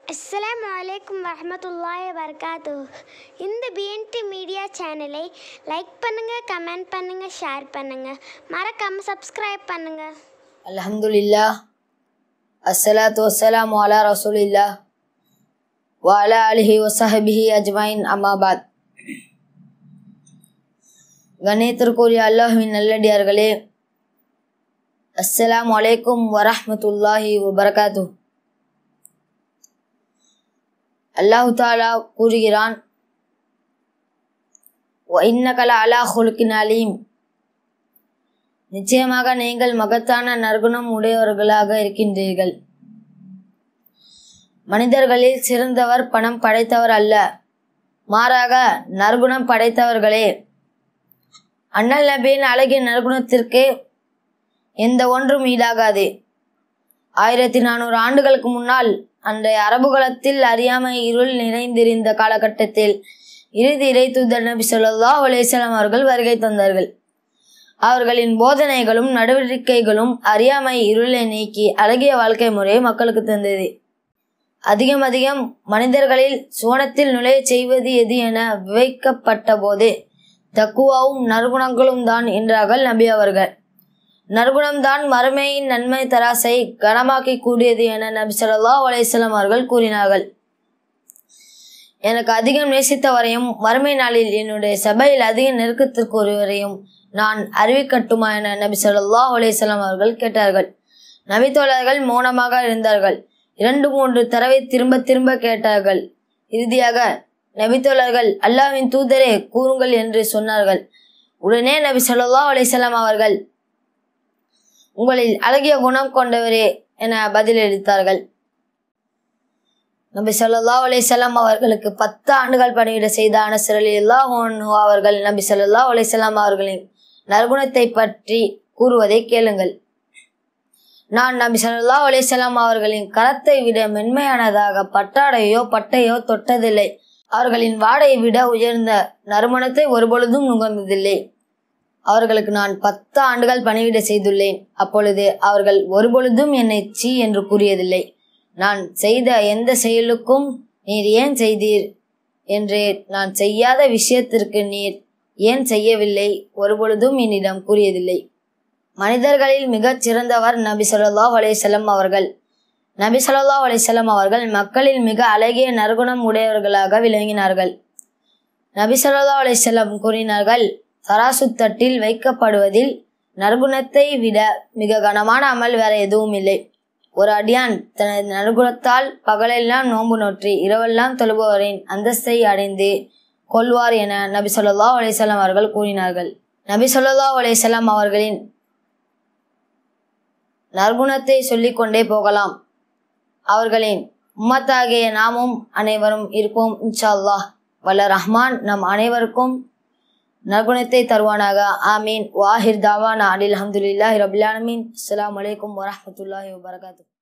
அஸ்ஸலாமுஅலைக்கும் வரஹ்மத்துல்லாஹி வபரகாத்துஹு. இந்த பிஎன்டி மீடியா சேனலை லைக் பண்ணுங்கள், கமெண்ட் பண்ணுங்கள், ஷேர் பண்ணுங்கள், மறக்காமல் சப்ஸ்கிரைப் பண்ணுங்கள். அல்ஹம்துலில்லாஹ், அஸ்ஸலாத்து வஸ்ஸலாமு அலா ரசூலில்லாஹ் வ அலா ஆலிஹி வஸஹ்பிஹி அஜ்மாயின். அம்மா பாத். கண்ணியத்திற்குரிய அல்லாஹ்வின் நல்லடியார்களே, அஸ்ஸலாமு அலைக்கும் வரஹ்மத்துல்லாஹி வபரகாத்துஹு. அல்லாஹு தஆலா கூறுகிறான், வ இன்னக லஅலா குலுகின் அலீம், நிச்சயமாக நீங்கள் மகத்தான நற்குணம் உடையவர்களாக இருக்கின்றீர்கள். மனிதர்களில் சிறந்தவர் பணம் படைத்தவர் அல்ல, மாறாக நற்குணம் படைத்தவர்களே. அண்ணல் நபியின் அழகிய நற்குணத்திற்கு எந்த ஒன்றும் ஈடாகாது. 1400 ஆண்டுகளுக்கு முன்னால் அன்றைய அரபுகளத்தில் அறியாமை இருள் நிறைந்திருந்த காலகட்டத்தில் இறுதி இறை தூதர் நபி ஸல்லல்லாஹு அலைஹி வஸல்லம் அவர்கள் வருகை தந்தார்கள். அவர்களின் போதனைகளும் நடவடிக்கைகளும் அறியாமை இருளை நீக்கி அழகிய வாழ்க்கை முறையை மக்களுக்கு தந்தது. அதிகம் மனிதர்களில் சுவனத்தில் நுழைய செய்வது எது என விவைக்கப்பட்ட போது தக்குவாவும் நற்குணங்களும் தான் என்றார்கள் நபி அவர்கள். நற்குணம்தான் மறுமையின் நன்மை தராசை கனமாக்கி கூடியது என நபி ஸல்லல்லாஹு அலைஹி வஸல்லம் அவர்கள் கூறினார்கள். எனக்கு அதிகம் நேசித்தவரையும் மறுமை நாளில் என்னுடைய சபையில் அதிக நெருக்கத்திற்குரியவரையும் நான் அறிவிக்கட்டுமா என நபி ஸல்லல்லாஹு அலைஹி வஸல்லம் அவர்கள் கேட்டார்கள். நபி தோழர்கள் மௌனமாக இருந்தார்கள். 2-3 தடவை திரும்ப கேட்டார்கள். இறுதியாக நபி தோழர்கள், அல்லாஹ்வின் தூதரே கூறுங்கள் என்று சொன்னார்கள். உடனே நபி ஸல்லல்லாஹு அலைஹி வஸல்லம் அவர்கள், உங்களில் அழகிய குணம் கொண்டவரே என பதிலளித்தார்கள். நபி ஸல்லல்லாஹு அலைஹி வஸல்லம் அவர்களுக்கு 10 ஆண்டுகள் பணியிட செய்த அனஸ் ரலியல்லாஹு அன்ஹு அவர்கள் நபி ஸல்லல்லாஹு அலைஹி வஸல்லம் அவர்களின் நற்குணத்தை பற்றி கூறுவதை கேளுங்கள். நான் நபி ஸல்லல்லாஹு அலைஹி வஸல்லம் அவர்களின் கரத்தை விட மென்மையானதாக பட்டாடையோ பட்டையோ தொட்டதில்லை. அவர்களின் வாடையை விட உயர்ந்த நறுமணத்தை ஒருபொழுதும் நுகர்ந்ததில்லை. அவர்களுக்கு நான் 10 ஆண்டுகள் பணிவிடை செய்துள்ளேன். அப்பொழுது அவர்கள் ஒருபொழுதும் என்னை சீ என்று கூறியதில்லை. நான் செய்த எந்த செயலுக்கும் நீர் ஏன் செய்தீர் என்று, நான் செய்யாத விஷயத்திற்கு நீர் ஏன் செய்யவில்லை ஒருபொழுதும் என்னிடம் கூறியதில்லை. மனிதர்களில் மிகச் சிறந்தவர் நபி ஸல்லல்லாஹு அலைஹி வஸல்லம் அவர்கள். நபி ஸல்லல்லாஹு அலைஹி வஸல்லம் அவர்கள் மக்களில் மிக அழகிய நற்குணம் உடையவர்களாக விளங்கினார்கள். நபி ஸல்லல்லாஹு அலைஹி வஸல்லம் கூறினார்கள், தராசு தட்டில் வைக்கப்படுவதில் நற்குணத்தை விட மிக கனமான அமல் வேற எதுவும் இல்லை. ஒரு அடியான் தனது நற்குணத்தால் பகலெல்லாம் நோன்பு நோற்றி இரவெல்லாம் தொழுபவரின் அந்தஸ்தை அடைந்து கொள்வார் என நபி ஸல்லல்லாஹு அலைஹி வஸல்லம் அவர்கள் கூறினார்கள். நபி ஸல்லல்லாஹு அலைஹி வஸல்லம் அவர்களின் நற்குணத்தை சொல்லிக்கொண்டே போகலாம். அவர்களின் உம்மத்தாகிய நாமும் அனைவரும் இருப்போம் இன்ஷா அல்லாஹ். வல்ல ரஹ்மான் நம் அனைவருக்கும் நற்குணத்தை தருவானாக. ஆமீன். வாஹிர் தாவானா அல்ஹம்துலில்லாஹி ரப்பில் ஆலமீன். அஸ்ஸலாமு அலைக்கும் வரஹ்மத்துல்லாஹி வபரகாத்துஹு.